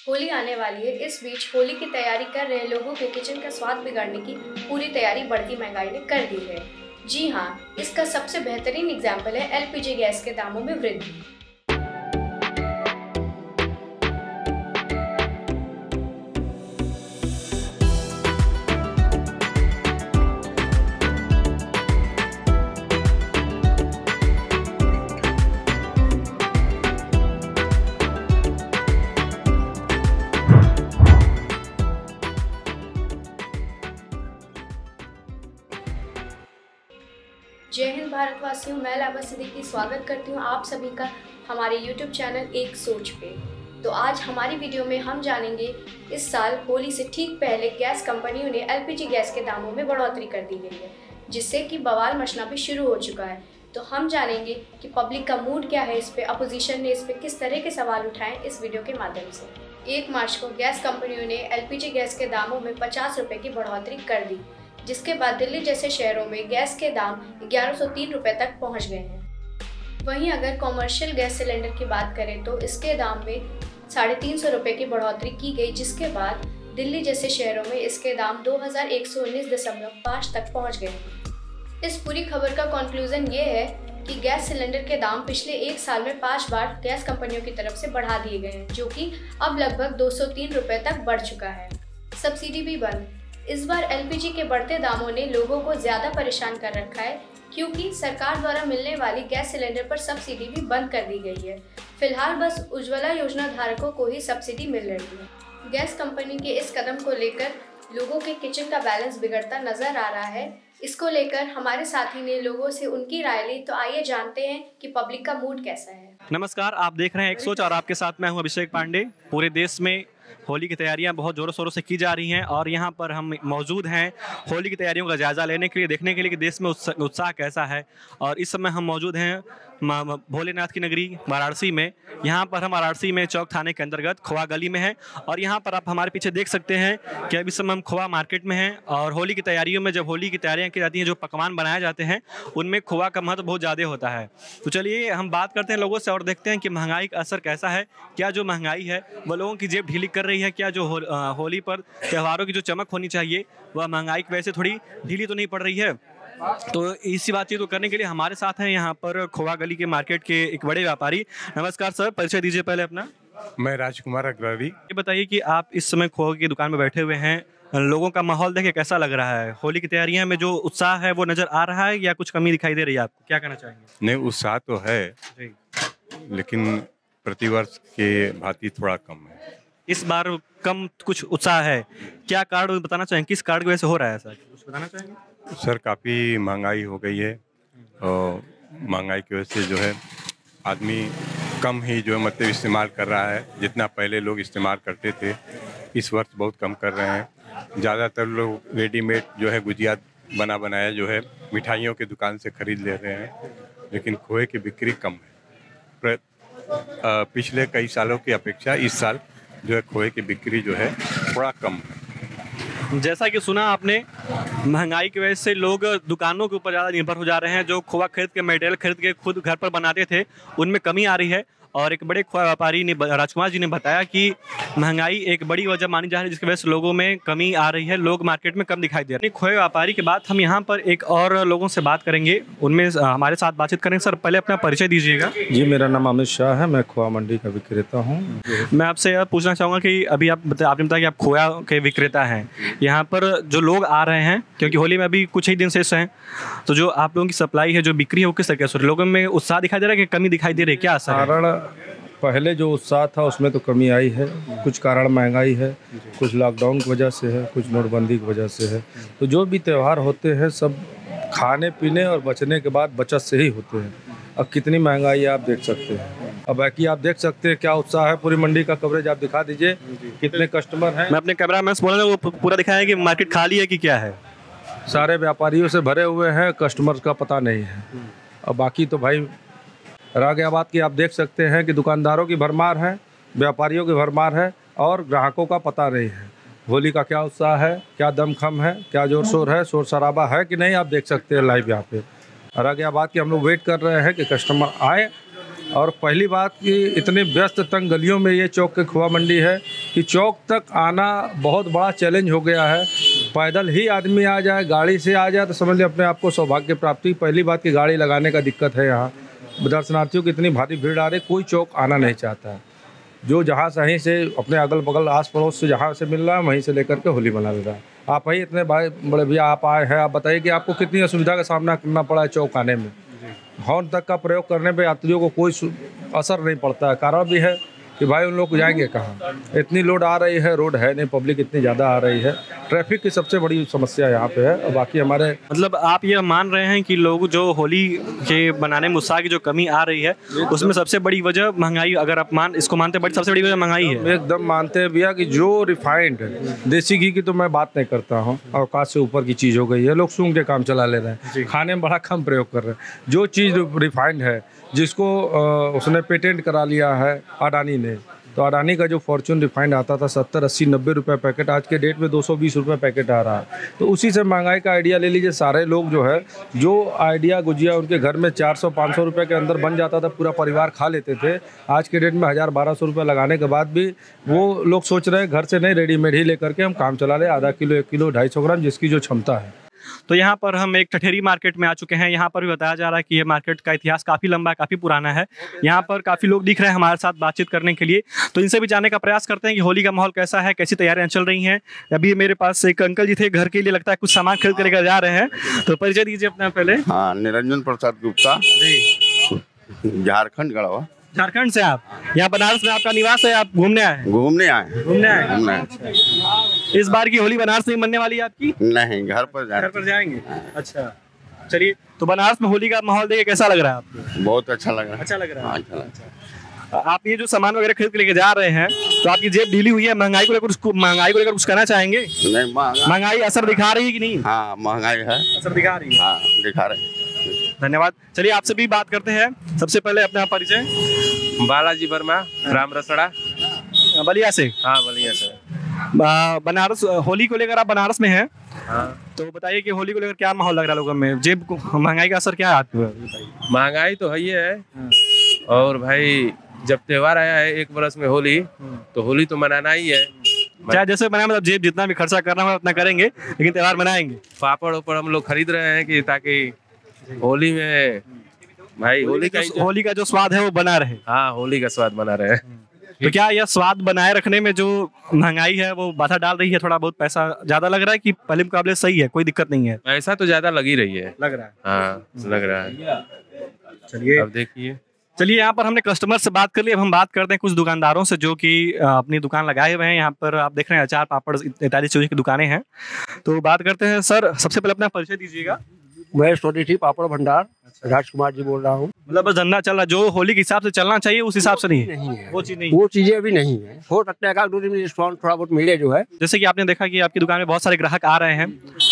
होली आने वाली है। इस बीच होली की तैयारी कर रहे लोगों के किचन का स्वाद बिगाड़ने की पूरी तैयारी बढ़ती महंगाई ने कर दी है। जी हाँ, इसका सबसे बेहतरीन एग्जाम्पल है एलपीजी गैस के दामों में वृद्धि। जय हिंद भारतवासियों, मैं लाबा सिद्दीकी स्वागत करती हूँ आप सभी का हमारे YouTube चैनल एक सोच पे। तो आज हमारी वीडियो में हम जानेंगे इस साल होली से ठीक पहले गैस कंपनियों ने एलपीजी गैस के दामों में बढ़ोतरी कर दी गई है, जिससे कि बवाल मचना भी शुरू हो चुका है। तो हम जानेंगे कि पब्लिक का मूड क्या है इस पे, अपोजिशन ने इस पे किस तरह के सवाल उठाए इस वीडियो के माध्यम से। 1 मार्च को गैस कंपनियों ने एलपीजी गैस के दामों में 50 रुपये की बढ़ोतरी कर दी, जिसके बाद दिल्ली जैसे शहरों में गैस के दाम 1103 रुपये तक पहुंच गए हैं। वहीं अगर कॉमर्शियल गैस सिलेंडर की बात करें तो इसके दाम में 350 रुपये की बढ़ोतरी की गई, जिसके बाद दिल्ली जैसे शहरों में इसके दाम 2119.5 तक पहुंच गए। इस पूरी खबर का कंक्लूजन ये है कि गैस सिलेंडर के दाम पिछले 1 साल में 5 बार गैस कंपनियों की तरफ से बढ़ा दिए गए हैं, जो कि अब लगभग 203 रुपये तक बढ़ चुका है। सब्सिडी भी बंद। इस बार एलपीजी के बढ़ते दामों ने लोगों को ज़्यादा परेशान कर रखा है, क्योंकि सरकार द्वारा मिलने वाली गैस सिलेंडर पर सब्सिडी भी बंद कर दी गई है। फिलहाल बस उज्ज्वला योजना धारकों को ही सब्सिडी मिल रही है। गैस कंपनी के इस कदम को लेकर लोगों के किचन का बैलेंस बिगड़ता नजर आ रहा है। इसको लेकर हमारे साथी ने लोगों से उनकी राय ली, तो आइए जानते हैं कि पब्लिक का मूड कैसा है। नमस्कार, आप देख रहे हैं एक सोच और आपके साथ मैं हूं अभिषेक पांडे। पूरे देश में होली की तैयारियां बहुत ज़ोरों शोरों से की जा रही हैं और यहां पर हम मौजूद हैं होली की तैयारियों का जायज़ा लेने के लिए, देखने के लिए कि देश में उत्साह कैसा है। और इस समय हम मौजूद हैं भोलेनाथ की नगरी वाराणसी में। यहाँ पर हम वाराणसी में चौक थाने के अंतर्गत खोवा गली में हैं और यहाँ पर आप हमारे पीछे देख सकते हैं कि अभी समय हम खोवा मार्केट में हैं। और होली की तैयारियों में जब होली की तैयारियाँ की जाती हैं, जो पकवान बनाए जाते हैं उनमें खोवा का महत्व बहुत ज़्यादा होता है। तो चलिए हम बात करते हैं लोगों से और देखते हैं कि महंगाई का असर कैसा है। क्या जो महंगाई है वह लोगों की जेब ढीली कर रही है? क्या जो होली पर त्योहारों की जो चमक होनी चाहिए वह महंगाई की वजह से थोड़ी ढीली तो नहीं पड़ रही है? तो इसी बातचीत को करने के लिए हमारे साथ हैं यहाँ पर खोवा गली के मार्केट के एक बड़े व्यापारी। नमस्कार सर, परिचय दीजिए पहले अपना। मैं राजकुमार अग्रवाल। ये बताइए कि आप इस समय खोवा की दुकान में बैठे हुए हैं, लोगों का माहौल देखे कैसा लग रहा है? होली की तैयारियां में जो उत्साह है वो नजर आ रहा है या कुछ कमी दिखाई दे रही है आपको? क्या कहना चाहेंगे? नहीं, उत्साह तो है लेकिन प्रतिवर्ष के भांति थोड़ा कम है। इस बार कम कुछ उत्साह है, क्या कारण बताना चाहेंगे? किस कारण की वजह से हो रहा है सर, कुछ बताना चाहेंगे? सर, काफ़ी महंगाई हो गई है और महंगाई की वजह से जो है आदमी कम ही जो है मतलब इस्तेमाल कर रहा है। जितना पहले लोग इस्तेमाल करते थे इस वर्ष बहुत कम कर रहे हैं। ज़्यादातर लोग रेडीमेड जो है गुजिया बना बनाया जो है मिठाइयों की दुकान से खरीद ले रहे हैं, लेकिन खोए की बिक्री कम है। पिछले कई सालों की अपेक्षा इस साल जो है खोए की बिक्री जो है थोड़ा कम है। जैसा कि सुना आपने, महंगाई की वजह से लोग दुकानों के ऊपर ज़्यादा निर्भर हो जा रहे हैं। जो खोआ खरीद के मटेरियल खरीद के खुद घर पर बनाते थे उनमें कमी आ रही है। और एक बड़े खोआ व्यापारी ने, राजकुमार जी ने बताया कि महंगाई एक बड़ी वजह मानी जा रही है जिसकी वजह से लोगों में कमी आ रही है, लोग मार्केट में कम दिखाई दे रहे हैं। खोए व्यापारी के बाद हम यहाँ पर एक और लोगों से बात करेंगे, उनमें हमारे साथ बातचीत करेंगे। सर, पहले अपना परिचय दीजिएगा। जी, मेरा नाम अमित शाह है, मैं खोआ मंडी का विक्रेता हूँ। मैं आपसे यह पूछना चाहूँगा कि अभी आपने बताया कि आप खोया के विक्रेता हैं। यहाँ पर जो लोग आ रहे हैं, क्योंकि होली में अभी कुछ ही दिन शेष हैं, तो जो आप लोगों की सप्लाई है, जो बिक्री है, वो किस तरीके से लोगों में उत्साह दिखाई दे रहा है कि कमी दिखाई दे रही है? क्या असर है? पहले जो उत्साह था उसमें तो कमी आई है। कुछ कारण महंगाई है, कुछ लॉकडाउन की वजह से है, कुछ नोटबंदी की वजह से है। तो जो भी त्यौहार होते हैं सब खाने पीने और बचने के बाद बचत से ही होते हैं। अब कितनी महंगाई है आप देख सकते हैं। अब बाकी आप देख सकते हैं क्या उत्साह है। पूरी मंडी का कवरेज आप दिखा दीजिए, कितने कस्टमर हैं। मैं अपने कैमरा मैन से बोल रहा हूँ, वो पूरा दिखाया है कि मार्केट खाली है कि क्या है? सारे व्यापारियों से भरे हुए हैं, कस्टमर का पता नहीं है। और बाकी तो भाई रह गया बात कि आप देख सकते हैं कि दुकानदारों की भरमार है, व्यापारियों की भरमार है और ग्राहकों का पता नहीं है। होली का क्या उत्साह है, क्या दमखम है, क्या जोर शोर है, शोर शराबा है कि नहीं, आप देख सकते हैं लाइव यहाँ पे। रह गया बात कि हम लोग वेट कर रहे हैं कि कस्टमर आए और पहली बात कि इतने व्यस्त तंग गलियों में ये चौक के खोआ मंडी है कि चौक तक आना बहुत बड़ा चैलेंज हो गया है। पैदल ही आदमी आ जाए, गाड़ी से आ जाए तो समझ लें अपने आप को सौभाग्य प्राप्ति। पहली बात कि गाड़ी लगाने का दिक्कत है, यहाँ दर्शनार्थियों की इतनी भारी भीड़ आ रही, कोई चौक आना नहीं चाहता है। जो जहाँ सही से अपने अगल बगल आस पड़ोस से जहाँ से मिल रहा है वहीं से लेकर के होली मना ले रहा है। आप ही इतने भाई बड़े भैया आप आए हैं, आप बताइए कि आपको कितनी असुविधा का सामना करना पड़ा है चौक आने में। हॉर्न तक का प्रयोग करने पे यात्रियों को कोई असर नहीं पड़ता है। कारण भी है कि भाई उन लोग जाएंगे कहाँ, इतनी लोड आ रही है, रोड है नहीं, पब्लिक इतनी ज़्यादा आ रही है। ट्रैफिक की सबसे बड़ी समस्या यहाँ पे है। और बाकी हमारे मतलब आप ये मान रहे हैं कि लोग जो होली के बनाने में उत्साह की जो कमी आ रही है उसमें सबसे बड़ी वजह महंगाई, अगर आप इसको मानते हैं सबसे बड़ी वजह महंगाई है? एकदम मानते हैं भैया कि जो रिफाइंड देसी घी की तो मैं बात नहीं करता हूँ, औकात से ऊपर की चीज़ हो गई है। लोग सूंघ के काम चला ले रहे हैं, खाने में बड़ा कम प्रयोग कर रहे हैं। जो चीज़ रिफाइंड है जिसको उसने पेटेंट करा लिया है अडानी ने, तो अडानी का जो फॉर्चून रिफाइंड आता था 70, 80, 90 रुपये पैकेट, आज के डेट में 220 रुपये पैकेट आ रहा है। तो उसी से महंगाई का आइडिया ले लीजिए। सारे लोग जो है, जो आइडिया गुजिया उनके घर में 400-500 रुपये के अंदर बन जाता था, पूरा परिवार खा लेते थे। आज के डेट में 1000-1200 रुपये लगाने के बाद भी वो लोग सोच रहे हैं घर से नहीं रेडीमेड ही लेकर के हम काम चला ले, आधा किलो 1 किलो 250 ग्राम जिसकी जो क्षमता है। तो यहाँ पर हम एक ठठेरी मार्केट में आ चुके हैं। यहाँ पर भी बताया जा रहा है कि ये मार्केट का इतिहास काफ़ी लंबा है, काफ़ी पुराना है। यहाँ पर काफ़ी लोग दिख रहे हैं हमारे साथ बातचीत करने के लिए, तो इनसे भी जानने का प्रयास करते हैं कि होली का माहौल कैसा है, कैसी तैयारियां चल रही हैं। अभी मेरे पास एक अंकल जी थे, घर के लिए लगता है कुछ सामान खरीद कर जा रहे हैं, तो परिचय दीजिए अपना पहले। हाँ, निरंजन प्रसाद गुप्ता जी, झारखंड गढ़वा। झारखंड से आप यहाँ बनारस में आपका निवास है? आप घूमने आए? घूमने आए। इस बार की होली बनारस में मनने वाली है आपकी? नहीं, घर पर जाएंगे। अच्छा, चलिए। तो बनारस में होली का माहौल देख कैसा लग रहा है आपको? बहुत अच्छा लग रहा है। अच्छा लग रहा है। अच्छा। आप ये जो सामान वगैरह खरीद के लेके जा रहे हैं, तो आपकी जेब ढीली हुई है, महंगाई को लेकर कुछ कहना चाहेंगे? नहीं, महंगाई असर दिखा रही है कि नहीं? हाँ, महंगाई है, असर दिखा रही है। हाँ, दिखा रही है। धन्यवाद। चलिए आपसे भी बात करते हैं। सबसे पहले अपना परिचय। बालाजी वर्मा, राम रसड़ा, बलिया से। हाँ, बलिया से। बनारस होली को लेकर आप बनारस में हैं, हाँ। तो बताइए कि होली को लेकर क्या माहौल लग रहा है लोगों में? जेब को महंगाई का असर क्या है आपको? महंगाई तो है ही है, और भाई जब त्योहार आया है एक बरस में होली, तो होली तो मनाना ही है। चाहे जैसे बनाए, मतलब जेब जितना भी खर्चा करना हो उतना करेंगे, लेकिन त्योहार मनाएंगे। पापड़ ओपड़ हम लोग खरीद रहे हैं कि ताकि होली में भाई होली का जो स्वाद है वो बना रहे। हाँ, होली का स्वाद बना रहे। तो क्या यह स्वाद बनाए रखने में जो महंगाई है वो बाधा डाल रही है? थोड़ा बहुत पैसा ज्यादा लग रहा है कि पहले मुकाबले सही है, कोई दिक्कत नहीं है? पैसा तो ज्यादा लग ही रही है। लग रहा है। हाँ, लग रहा है। चलिए अब देखिए। चलिए, यहाँ पर हमने कस्टमर से बात कर ली, अब हम बात करते हैं कुछ दुकानदारों से जो कि अपनी दुकान लगाए हुए हैं। यहाँ पर आप देख रहे हैं अचार पापड़ इत्यादि चीज़ों की दुकानें हैं, तो बात करते हैं। सर, सबसे पहले अपना परिचय दीजिएगा। मैं स्वदेशी पापड़ भंडार राजकुमार जी बोल रहा हूँ। मतलब बस धंधा चल रहा, जो होली के हिसाब से चलना चाहिए उस हिसाब से नहीं है। वो चीज़ नहीं, वो चीज़ें अभी नहीं है। हो सकता है कि 2 दिन में डिस्काउंट थोड़ा बहुत मिले जो है। जैसे कि आपने देखा कि आपकी दुकान में बहुत सारे ग्राहक आ रहे हैं,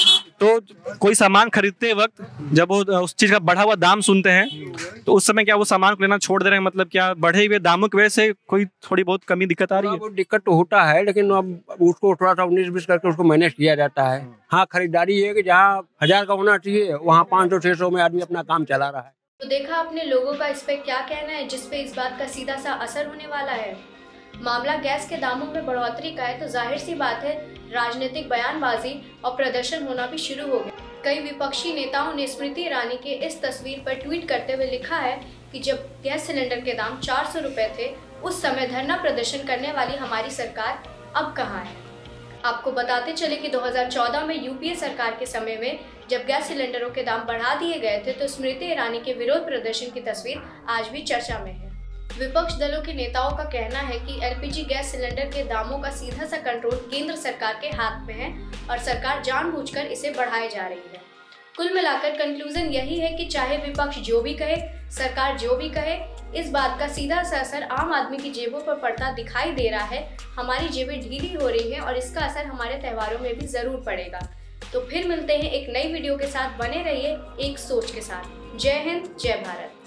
तो कोई सामान खरीदते वक्त जब वो उस चीज़ का बढ़ा हुआ दाम सुनते हैं, तो उस समय क्या वो सामान को लेना छोड़ दे रहे हैं? मतलब क्या बढ़े हुए दामों की वजह से कोई थोड़ी बहुत कमी दिक्कत आ रही है? दिक्कत तो होता है, लेकिन अब उसको थोड़ा सा 19-20 करके उसको मैनेज किया जाता है। हाँ, खरीदारी है कि जहाँ 1000 का होना चाहिए वहाँ 500-600 में आदमी अपना काम चला रहा है। तो देखा आपने लोगों का इस पे क्या कहना है, जिसपे इस बात का सीधा सा असर होने वाला है। मामला गैस के दामों में बढ़ोतरी का है, तो जाहिर सी बात है राजनीतिक बयानबाजी और प्रदर्शन होना भी शुरू हो गया। कई विपक्षी नेताओं ने स्मृति ईरानी के इस तस्वीर पर ट्वीट करते हुए लिखा है कि जब गैस सिलेंडर के दाम 400 रुपये थे, उस समय धरना प्रदर्शन करने वाली हमारी सरकार अब कहाँ है। आपको बताते चले कि 2014 में यूपीए सरकार के समय में जब गैस सिलेंडरों के दाम बढ़ा दिए गए थे, तो स्मृति ईरानी के विरोध प्रदर्शन की तस्वीर आज भी चर्चा में है। विपक्ष दलों के नेताओं का कहना है कि एलपीजी गैस सिलेंडर के दामों का सीधा सा कंट्रोल केंद्र सरकार के हाथ में है और सरकार जानबूझकर इसे बढ़ाई जा रही है। कुल मिलाकर कंक्लूजन यही है कि चाहे विपक्ष जो भी कहे, सरकार जो भी कहे, इस बात का सीधा सा असर आम आदमी की जेबों पर पड़ता दिखाई दे रहा है। हमारी जेबें ढीली हो रही हैं और इसका असर हमारे त्योहारों में भी जरूर पड़ेगा। तो फिर मिलते हैं एक नई वीडियो के साथ। बने रहिए एक सोच के साथ। जय हिंद, जय भारत।